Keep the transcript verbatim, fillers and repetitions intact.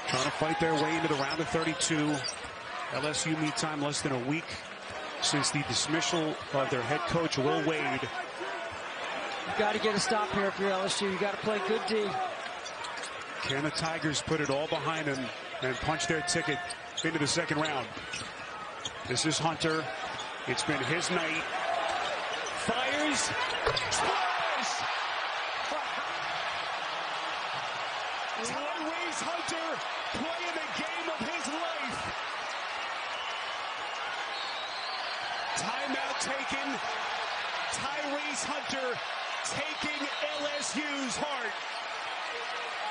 Trying to fight their way into the round of thirty-two. L S U meantime less than a week since the dismissal of their head coach, Will Wade. You've got to get a stop here if you're L S U. You've got to play good D. Can the Tigers put it all behind them and punch their ticket into the second round? This is Hunter. It's been his night. Fires. Scores! Tyrese Hunter playing the game of his life. Timeout taken. Tyrese Hunter taking L S U's heart.